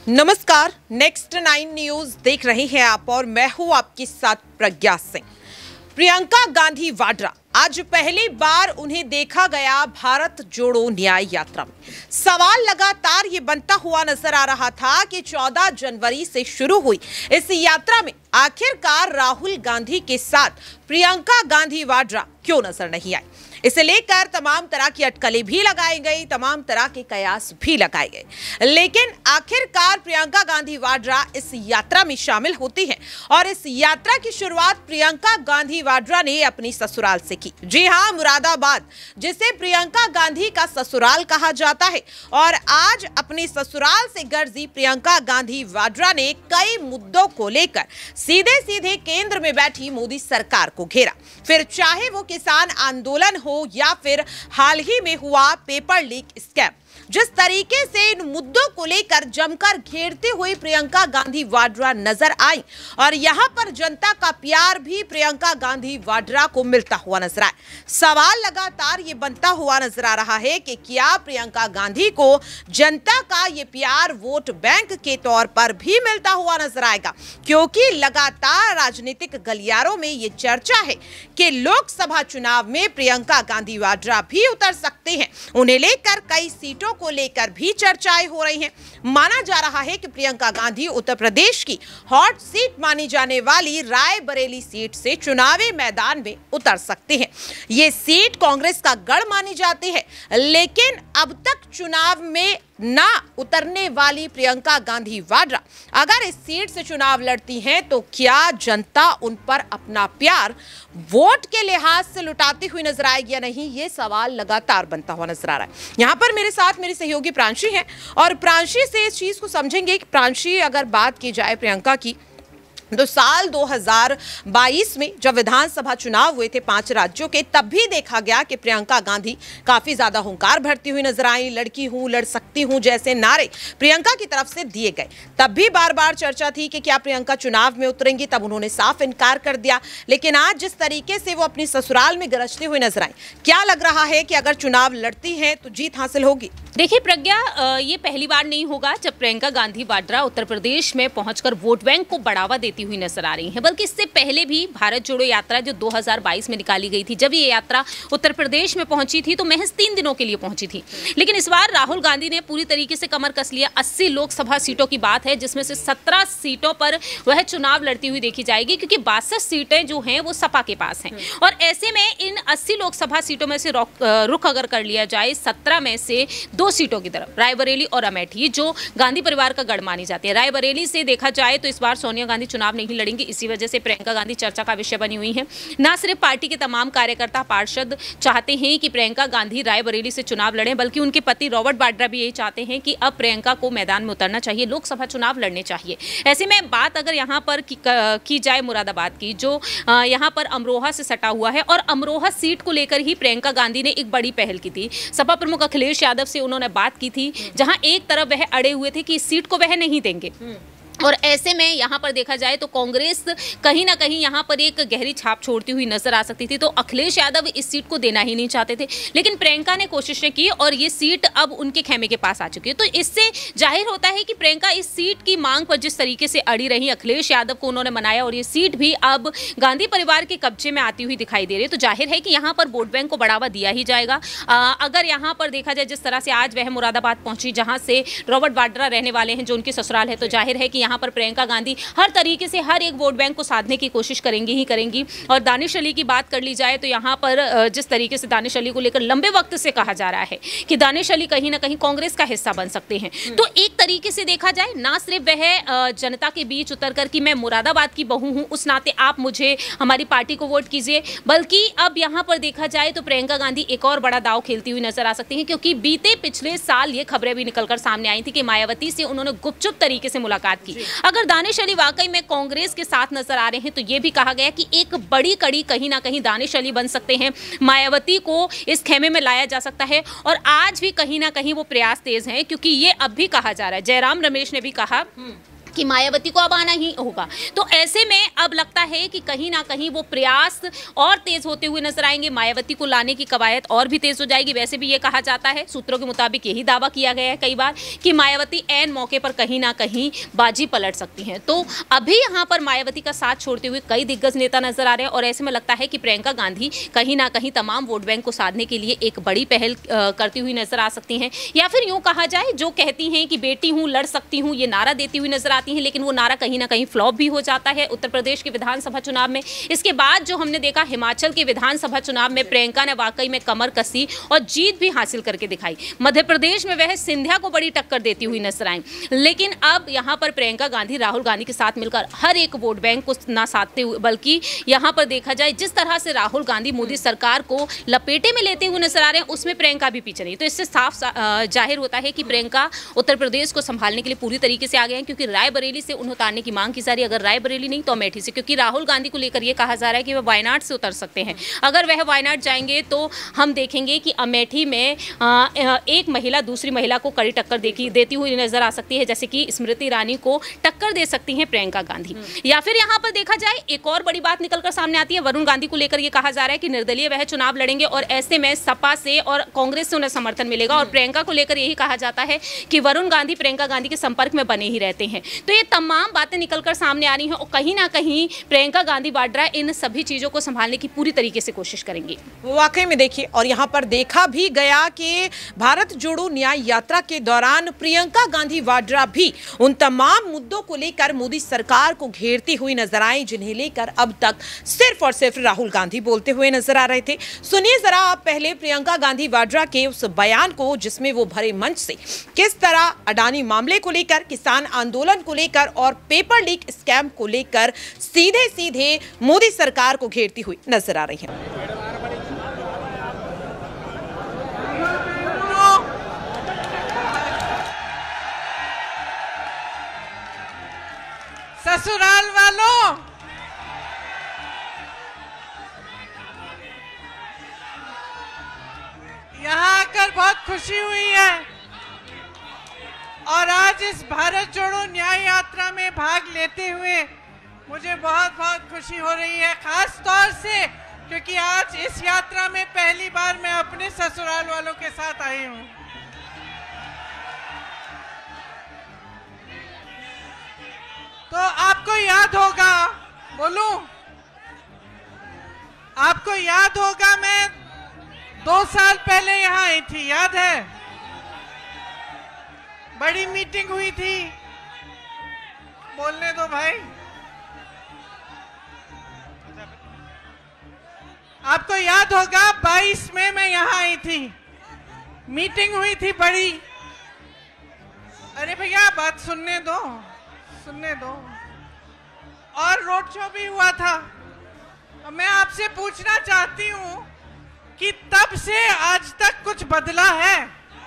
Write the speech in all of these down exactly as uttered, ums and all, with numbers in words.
नमस्कार, next nine news देख रहे हैं आप और मैं हूं आपके साथ प्रज्ञा सिंह। प्रियंका गांधी वाड्रा, आज पहली बार उन्हें देखा गया भारत जोड़ो न्याय यात्रा में। सवाल लगातार ये बनता हुआ नजर आ रहा था कि चौदह जनवरी से शुरू हुई इस यात्रा में आखिरकार राहुल गांधी के साथ प्रियंका गांधी वाड्रा क्यों नजर नहीं आई। इसे लेकर तमाम तरह की अटकलें भी लगाई गई, तमाम तरह के कयास भी लगाए गए, लेकिन आखिरकार प्रियंका गांधी वाड्रा इस यात्रा में शामिल होती हैं और इस यात्रा की शुरुआत प्रियंका गांधी वाड्रा ने अपनी ससुराल से की। जी हां, मुरादाबाद, जिसे प्रियंका गांधी का ससुराल कहा जाता है। और आज अपने ससुराल से गर्जी प्रियंका गांधी वाड्रा ने कई मुद्दों को लेकर सीधे सीधे केंद्र में बैठी मोदी सरकार को घेरा। फिर चाहे वो किसान आंदोलन हो या फिर हाल ही में हुआ पेपर लीक स्कैम, जिस तरीके से इन मुद्दों को लेकर जमकर घेरते हुए प्रियंका गांधी वाड्रा नजर आई और यहां पर जनता का प्यार भी प्रियंका गांधी वाड्रा को मिलता हुआ नजर आया। सवाल लगातार ये बनता हुआ नजर आ रहा है कि क्या प्रियंका गांधी को जनता का ये प्यार वोट बैंक के तौर पर भी मिलता हुआ नजर आएगा, क्योंकि लगातार राजनीतिक गलियारों में ये चर्चा है कि लोकसभा चुनाव में प्रियंका गांधी वाड्रा भी उतर सकते हैं। उन्हें लेकर कई सीटों को लेकर भी चर्चाएं हो रही हैं। माना जा रहा है कि प्रियंका गांधी उत्तर प्रदेश की हॉट सीट मानी जाने वाली रायबरेली सीट से चुनावी मैदान में उतर सकते हैं। ये सीट कांग्रेस का गढ़ मानी जाती है, लेकिन अब तक चुनाव में ना उतरने वाली प्रियंका गांधी वाड्रा अगर इस सीट से चुनाव लड़ती हैं तो क्या जनता उन पर अपना प्यार वोट के लिहाज से लुटाती हुई नजर आएगी या नहीं, ये सवाल लगातार बनता हुआ नजर आ रहा है। यहाँ पर मेरे साथ मेरी सहयोगी प्रांशी हैं और प्रांशी से इस चीज को समझेंगे कि प्रांशी, अगर बात की जाए प्रियंका की, तो साल दो हज़ार बाईस में जब विधानसभा चुनाव हुए थे पांच राज्यों के, तब भी देखा गया कि प्रियंका गांधी काफी ज्यादा हुंकार भरती हुई नजर आई। लड़की हूं, लड़ सकती हूं जैसे नारे प्रियंका की तरफ से दिए गए। तब भी बार बार चर्चा थी कि क्या प्रियंका चुनाव में उतरेंगी, तब उन्होंने साफ इनकार कर दिया। लेकिन आज जिस तरीके से वो अपनी ससुराल में गरजते हुए नजर आई, क्या लग रहा है कि अगर चुनाव लड़ती है तो जीत हासिल होगी? देखिए प्रज्ञा, ये पहली बार नहीं होगा जब प्रियंका गांधी वाड्रा उत्तर प्रदेश में पहुंचकर वोट बैंक को बढ़ावा देती हुई नजर आ रही हैं, बल्कि इससे पहले भी भारत जोड़ो यात्रा जो दो हज़ार बाईस में निकाली गई थी, जब ये यात्रा उत्तर प्रदेश में पहुंची थी तो महज तीन दिनों के लिए पहुंची थी। लेकिन इस बार राहुल गांधी ने पूरी तरीके से कमर कस लिया। अस्सी लोकसभा सीटों की बात है, जिसमें से सत्रह सीटों पर वह चुनाव लड़ती हुई देखी जाएगी, क्योंकि बासठ सीटें जो हैं वो सपा के पास हैं। और ऐसे में इन अस्सी लोकसभा सीटों में से रुख अगर कर लिया जाए, सत्रह में से दो सीटों की तरफ, रायबरेली और अमेठी, जो गांधी परिवार का गढ़ मानी जाती है। रायबरेली से देखा जाए तो इस बार सोनिया गांधी चुनाव नहीं लड़ेंगी, इसी वजह से प्रियंका गांधी चर्चा का विषय बनी हुई है। ना सिर्फ पार्टी के तमाम कार्यकर्ता पार्षद चाहते हैं कि प्रियंका गांधी रायबरेली से चुनाव लड़ें, बल्कि उनके पति रॉबर्ट वाड्रा भी यही चाहते हैं कि अब प्रियंका को मैदान में उतरना चाहिए, लोकसभा चुनाव लड़ने चाहिए। ऐसे में बात अगर यहाँ पर की, की जाए मुरादाबाद की, जो यहाँ पर अमरोहा से सटा हुआ है, और अमरोहा सीट को लेकर ही प्रियंका गांधी ने एक बड़ी पहल की थी। सपा प्रमुख अखिलेश यादव से उन्होंने बात की थी, जहां एक तरफ वह अड़े हुए थे कि इस सीट को वह नहीं देंगे। और ऐसे में यहाँ पर देखा जाए तो कांग्रेस कहीं ना कहीं यहाँ पर एक गहरी छाप छोड़ती हुई नजर आ सकती थी। तो अखिलेश यादव इस सीट को देना ही नहीं चाहते थे, लेकिन प्रियंका ने कोशिशें की और ये सीट अब उनके खेमे के पास आ चुकी है। तो इससे जाहिर होता है कि प्रियंका इस सीट की मांग पर जिस तरीके से अड़ी रही, अखिलेश यादव को उन्होंने मनाया और ये सीट भी अब गांधी परिवार के कब्जे में आती हुई दिखाई दे रही है। तो जाहिर है कि यहाँ पर वोट बैंक को बढ़ावा दिया ही जाएगा। आ, अगर यहाँ पर देखा जाए जिस तरह से आज वह मुरादाबाद पहुंची, जहाँ से रॉबर्ट वाड्रा रहने वाले हैं, जो उनकी ससुराल है, तो जाहिर है कि यहाँ पर प्रियंका गांधी हर तरीके से हर एक वोट बैंक को साधने की कोशिश करेंगी ही करेंगी। और दानिश अली की बात कर ली जाए तो यहाँ पर जिस तरीके से दानिश अली को लेकर लंबे वक्त से कहा जा रहा है कि दानिश अली कहीं ना कहीं कांग्रेस का हिस्सा बन सकते हैं, तो एक तरीके से देखा जाए ना सिर्फ वह जनता के बीच उतरकर कि मैं मुरादाबाद की बहू हूं, उस नाते आप मुझे, हमारी पार्टी को वोट कीजिए, बल्कि अब यहाँ पर देखा जाए तो प्रियंका गांधी एक और बड़ा दांव खेलती हुई नजर आ सकती हैं, क्योंकि बीते पिछले साल ये खबरें भी निकलकर सामने आई थी कि मायावती से उन्होंने गुपचुप तरीके से मुलाकात की। अगर दानिश अली वाकई में कांग्रेस के साथ नजर आ रहे हैं तो यह भी कहा गया कि एक बड़ी कड़ी कहीं ना कहीं दानिश अली बन सकते हैं, मायावती को इस खेमे में लाया जा सकता है। और आज भी कहीं ना कहीं वो प्रयास तेज हैं, क्योंकि ये अब भी कहा जा रहा है, जयराम रमेश ने भी कहा कि मायावती को अब आना ही होगा। तो ऐसे में अब लगता है कि कहीं ना कहीं वो प्रयास और तेज होते हुए नजर आएंगे, मायावती को लाने की कवायद और भी तेज हो जाएगी। वैसे भी ये कहा जाता है, सूत्रों के मुताबिक यही दावा किया गया है कई बार कि मायावती ऐन मौके पर कहीं ना कहीं बाजी पलट सकती हैं। तो अभी यहाँ पर मायावती का साथ छोड़ते हुए कई दिग्गज नेता नजर आ रहे हैं और ऐसे में लगता है कि प्रियंका गांधी कहीं ना कहीं तमाम वोट बैंक को साधने के लिए एक बड़ी पहल करती हुई नजर आ सकती हैं, या फिर यूं कहा जाए जो कहती हैं कि बेटी हूं लड़ सकती हूं, ये नारा देती हुई नजर आती हैं, लेकिन वो नारा कहीं ना कहीं फ्लॉप भी हो जाता है उत्तर प्रदेश के विधानसभा चुनाव में। इसके बाद जो हमने देखा हिमाचल के विधानसभा चुनाव में प्रियंका ने वाकई में कमर कसी और जीत भी हासिल करके दिखाई। मध्य प्रदेश में वह सिंधिया को बड़ी टक्कर देती हुई नजर आई, लेकिन अब यहां पर प्रियंका गांधी राहुल गांधी के साथ मिलकर हर एक वोट बैंक को ना साधते हुए, बल्कि यहां पर देखा जाए जिस तरह से राहुल गांधी मोदी सरकार को लपेटे में लेते हुए नजर आ रहे हैं, उसमें प्रियंका भी पीछे नहीं। तो इससे साफ जाहिर होता है कि प्रियंका उत्तर प्रदेश को संभालने के लिए पूरी तरीके से आ गए हैं, क्योंकि रायबरेली से उन्हें उतारने की मांग की जा रही है। अगर रायबरेली नहीं तो अमेठी से, क्योंकि राहुल गांधी को लेकर यह कहा जा रहा है कि वह वायनाड से उतर सकते हैं। अगर वह वायनाड जाएंगे तो हम देखेंगे कि अमेठी में एक महिला दूसरी महिला को कड़ी टक्कर देखी देती हुई नजर आ सकती है, जैसे कि स्मृति ईरानी को टक्कर दे सकती हैं प्रियंका गांधी। या फिर यहां पर देखा जाए एक और बड़ी बात निकलकर सामने आती है, वरुण गांधी को लेकर यह कहा जा रहा है कि निर्दलीय वह चुनाव लड़ेंगे और ऐसे में सपा से और कांग्रेस से उन्हें समर्थन मिलेगा। और प्रियंका को लेकर यही कहा जाता है कि वरुण गांधी प्रियंका गांधी के संपर्क में बने ही रहते हैं। तो ये तमाम बातें निकलकर सामने आ रही हैं और कहीं ना कहीं प्रियंका गांधी वाड्रा इन सभी चीजों को संभालने की पूरी तरीके से कोशिश करेंगी। वाकई में देखिए, और यहाँ पर देखा भी गया कि भारत जोड़ो न्याय यात्रा के दौरान प्रियंका गांधी वाड्रा भी उन तमाम मुद्दों को लेकर मोदी सरकार को घेरती हुई नजर आई, जिन्हें लेकर अब तक सिर्फ और सिर्फ राहुल गांधी बोलते हुए नजर आ रहे थे। सुनिए जरा आप पहले प्रियंका गांधी वाड्रा के उस बयान को, जिसमें वो भरे मंच से किस तरह अडानी मामले को लेकर, किसान आंदोलन को लेकर और पेपर लीक स्कैम को लेकर सीधे सीधे मोदी सरकार को घेरती हुई नजर आ रही है। ससुराल वालों, यहाँ आकर बहुत खुशी हुई है और आज इस भारत जोड़ो न्याय यात्रा में भाग लेते हुए मुझे बहुत बहुत खुशी हो रही है, खास तौर से क्योंकि आज इस यात्रा में पहली बार मैं अपने ससुराल वालों के साथ आई हूँ। तो आपको याद होगा, बोलूं, आपको याद होगा मैं दो साल पहले यहाँ आई थी, याद है? बड़ी मीटिंग हुई थी, बोलने दो भाई। आपको याद होगा बाईस में मैं यहाँ आई थी, मीटिंग हुई थी बड़ी। अरे भैया बात सुनने दो, सुनने दो। और रोड शो भी हुआ था। मैं आपसे पूछना चाहती हूँ कि तब से आज तक कुछ बदला है?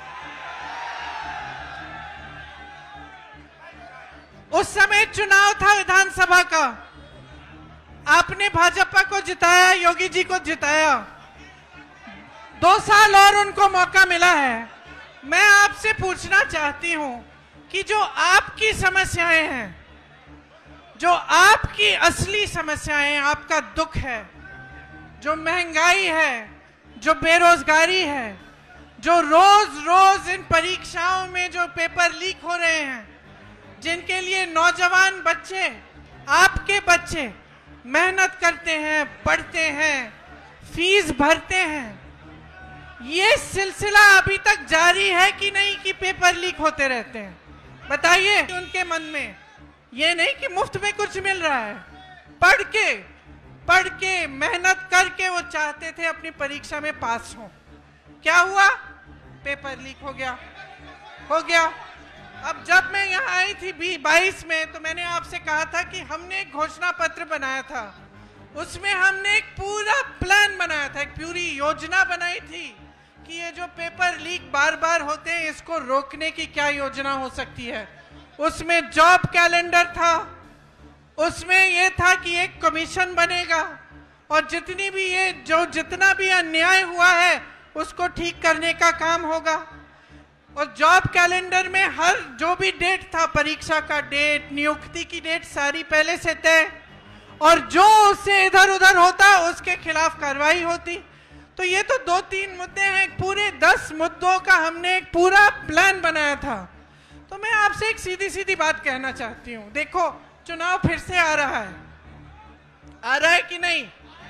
उस समय चुनाव था विधानसभा का, आपने भाजपा को जिताया, योगी जी को जिताया, दो साल और उनको मौका मिला है। मैं आपसे पूछना चाहती हूं कि जो आपकी समस्याएं हैं, जो आपकी असली समस्याएं, आपका दुख है, जो महंगाई है, जो बेरोजगारी है, जो रोज रोज इन परीक्षाओं में जो पेपर लीक हो रहे हैं, जिनके लिए नौजवान बच्चे, आपके बच्चे मेहनत करते हैं, पढ़ते हैं, फीस भरते हैं, ये सिलसिला अभी तक जारी है कि नहीं कि पेपर लीक होते रहते हैं? बताइए। उनके मन में ये नहीं कि मुफ्त में कुछ मिल रहा है, पढ़ के पढ़ के मेहनत करके वो चाहते थे अपनी परीक्षा में पास हो। क्या हुआ? पेपर लीक हो गया, हो गया। अब जब मैं यहाँ आई थी बाईस में, तो मैंने आपसे कहा था कि हमने एक घोषणा पत्र बनाया था, उसमें हमने एक पूरा प्लान बनाया था, एक पूरी योजना बनाई थी कि ये जो पेपर लीक बार बार होते हैं, इसको रोकने की क्या योजना हो सकती है। उसमें जॉब कैलेंडर था, उसमें ये था कि एक कमीशन बनेगा और जितनी भी ये जो जितना भी अन्याय हुआ है उसको ठीक करने का काम होगा। और जॉब कैलेंडर में हर जो भी डेट था, परीक्षा का डेट, नियुक्ति की डेट, सारी पहले से तय, और जो उससे इधर उधर होता उसके खिलाफ कार्रवाई होती। तो ये तो दो तीन मुद्दे हैं, पूरे दस मुद्दों का हमने एक पूरा प्लान बनाया था। तो मैं आपसे एक सीधी सीधी बात कहना चाहती हूँ, देखो चुनाव फिर से आ रहा है, आ रहा है कि नहीं?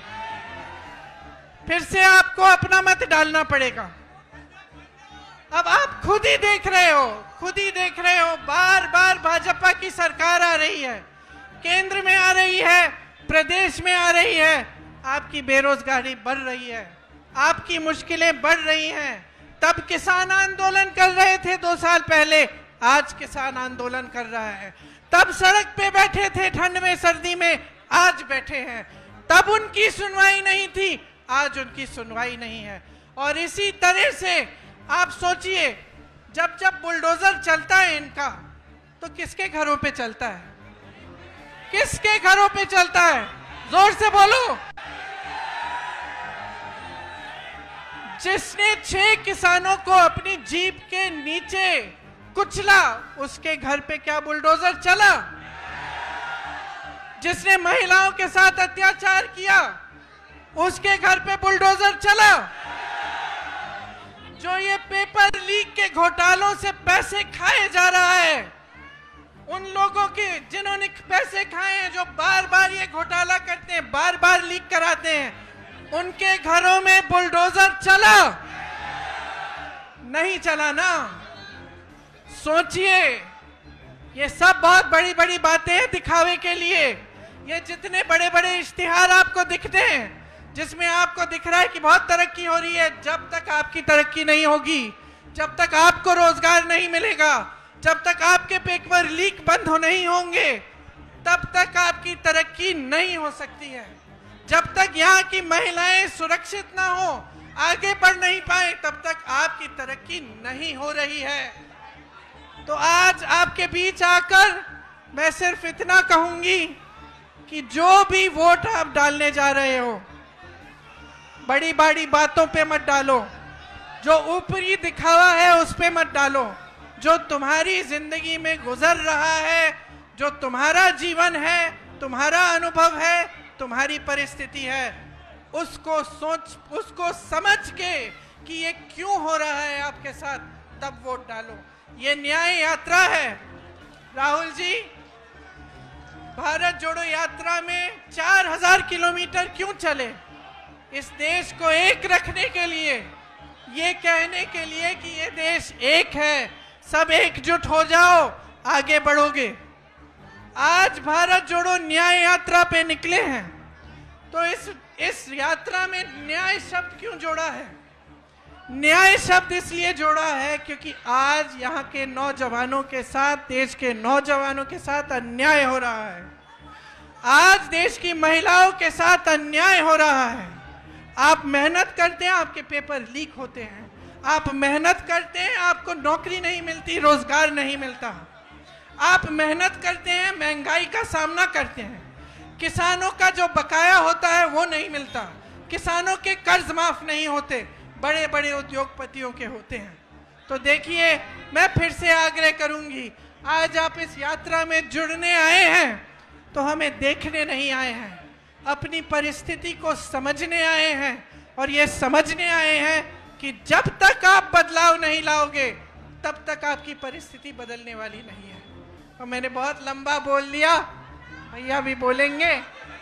फिर से आपको अपना मत डालना पड़ेगा। अब आप खुद ही देख रहे हो, खुद ही देख रहे हो, बार बार भाजपा की सरकार आ रही है, केंद्र में आ रही है, प्रदेश में आ रही है, आपकी बेरोजगारी बढ़ रही है, आपकी मुश्किलें बढ़ रही हैं। तब किसान आंदोलन कर रहे थे दो साल पहले, आज किसान आंदोलन कर रहा है। तब सड़क पे बैठे थे ठंड में सर्दी में, आज बैठे हैं। तब उनकी सुनवाई नहीं थी, आज उनकी सुनवाई नहीं है। और इसी तरह से आप सोचिए, जब जब बुलडोजर चलता है इनका, तो किसके घरों पे चलता है? किसके घरों पे चलता है? जोर से बोलो। जिसने छह किसानों को अपनी जीप के नीचे कुचला, उसके घर पे क्या बुलडोजर चला? जिसने महिलाओं के साथ अत्याचार किया, उसके घर पे बुलडोजर चला? जो ये पेपर लीक के घोटालों से पैसे खाए जा रहा है, उन लोगों के जिन्होंने पैसे खाए हैं, जो बार बार ये घोटाला करते हैं, बार बार लीक कराते हैं, उनके घरों में बुलडोजर चला? नहीं चला ना। सोचिए, ये सब बहुत बड़ी बड़ी बातें हैं दिखावे के लिए। ये जितने बड़े बड़े इश्तिहार आपको दिखते हैं, जिसमें आपको दिख रहा है कि बहुत तरक्की हो रही है, जब तक आपकी तरक्की नहीं होगी, जब तक आपको रोजगार नहीं मिलेगा, जब तक आपके पेपर लीक बंद हो नहीं होंगे, तब तक आपकी तरक्की नहीं हो सकती है। जब तक यहाँ की महिलाएं सुरक्षित ना हो, आगे बढ़ नहीं पाए, तब तक आपकी तरक्की नहीं हो रही है। तो आज आपके बीच आकर मैं सिर्फ इतना कहूंगी कि जो भी वोट आप डालने जा रहे हो, बड़ी बड़ी बातों पे मत डालो, जो ऊपरी दिखावा है उस पे मत डालो। जो तुम्हारी जिंदगी में गुजर रहा है, जो तुम्हारा जीवन है, तुम्हारा अनुभव है, तुम्हारी परिस्थिति है, उसको सोच, उसको समझ के कि ये क्यों हो रहा है आपके साथ, तब वोट डालो। ये न्याय यात्रा है। राहुल जी, भारत जोड़ो यात्रा में चार हजार किलोमीटर क्यों चले? इस देश को एक रखने के लिए, ये कहने के लिए कि ये देश एक है, सब एकजुट हो जाओ, आगे बढ़ोगे। आज भारत जोड़ो न्याय यात्रा पे निकले हैं, तो इस इस यात्रा में न्याय शब्द क्यों जोड़ा है? न्याय शब्द इसलिए जोड़ा है क्योंकि आज यहाँ के नौजवानों के साथ, देश के नौजवानों के साथ अन्याय हो रहा है। आज देश की महिलाओं के साथ अन्याय हो रहा है। आप मेहनत करते हैं, आपके पेपर लीक होते हैं। आप मेहनत करते हैं, आपको नौकरी नहीं मिलती, रोजगार नहीं मिलता। आप मेहनत करते हैं, महंगाई का सामना करते हैं, किसानों का जो बकाया होता है वो नहीं मिलता, किसानों के कर्ज माफ नहीं होते, बड़े बड़े उद्योगपतियों के होते हैं। तो देखिए, मैं फिर से आग्रह करूंगी, आज आप इस यात्रा में जुड़ने आए हैं तो हमें देखने नहीं आए हैं, अपनी परिस्थिति को समझने आए हैं। और ये समझने आए हैं कि जब तक आप बदलाव नहीं लाओगे, तब तक आपकी परिस्थिति बदलने वाली नहीं है। और मैंने बहुत लंबा बोल लिया, भैया भी बोलेंगे।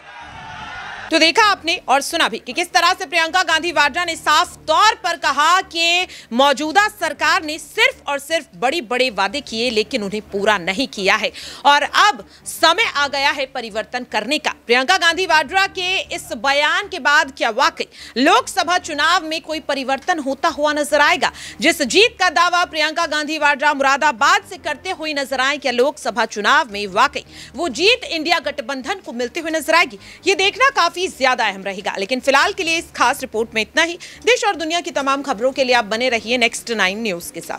तो देखा आपने और सुना भी कि किस तरह से प्रियंका गांधी वाड्रा ने साफ तौर पर कहा कि मौजूदा सरकार ने सिर्फ और सिर्फ बड़ी बड़े वादे किए, लेकिन उन्हें पूरा नहीं किया है और अब समय आ गया है परिवर्तन करने का। प्रियंका गांधी वाड्रा के इस बयान के बाद क्या वाकई लोकसभा चुनाव में कोई परिवर्तन होता हुआ नजर आएगा? जिस जीत का दावा प्रियंका गांधी वाड्रा मुरादाबाद से करते हुए नजर आए, क्या लोकसभा चुनाव में वाकई वो जीत इंडिया गठबंधन को मिलते हुए नजर आएगी? ये देखना काफी ज्यादा अहम रहेगा। लेकिन फिलहाल के लिए इस खास रिपोर्ट में इतना ही। देश और दुनिया की तमाम खबरों के लिए आप बने रहिए नेक्स्ट नाइन न्यूज के साथ।